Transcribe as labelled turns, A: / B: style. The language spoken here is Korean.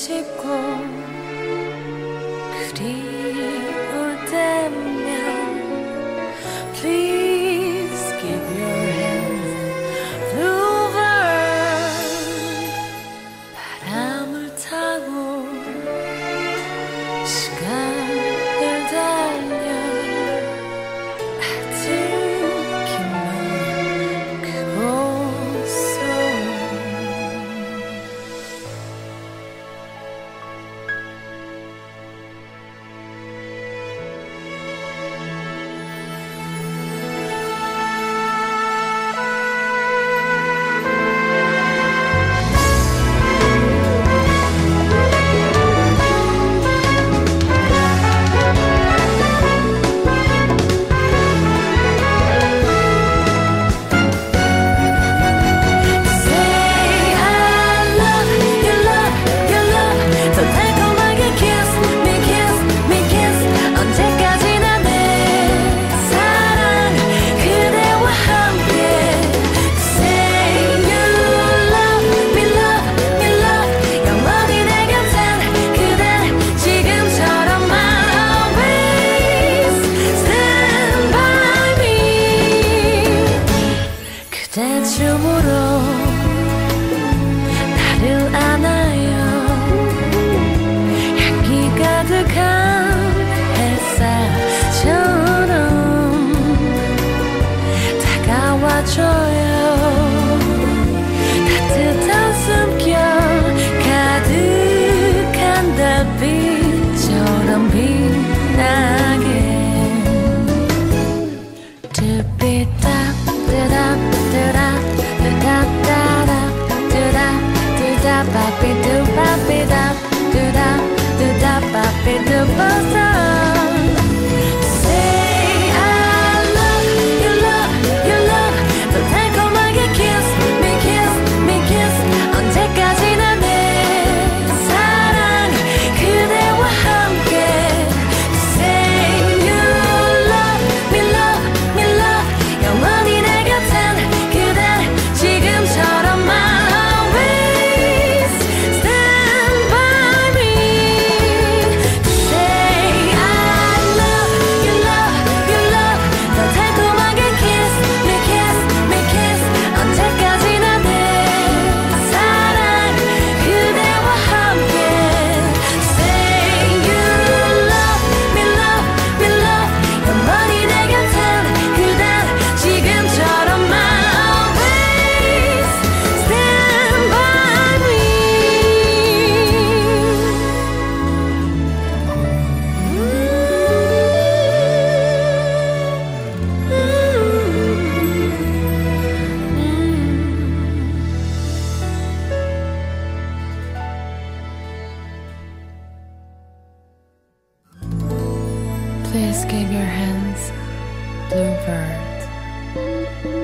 A: 싶고 그리울 때면 Please give your hand bluebird 바람을 타고 시간을 달려 아직 긴 먼 그곳으로 그대 춤으로 나를 안아요 향기 가득한 햇살처럼 다가와줘요 따뜻한 숨결 가득한 달빛처럼 빛나게 Say I love you, love you, love 더 달콤하게 kiss me, kiss me, kiss 언제까지나 내 사랑 그대와 함께 Say you love me, love me, love 영원히 내 곁엔 그대 지금처럼 always stand by me Say I love you, love you, love 더 달콤하게 kiss me, kiss me, kiss 언제까지나 내 사랑 그대와 함께 Say you love me, love me, love 영원히 내 곁엔 그대 지금처럼 always stand by me Please give your hands, bluebird.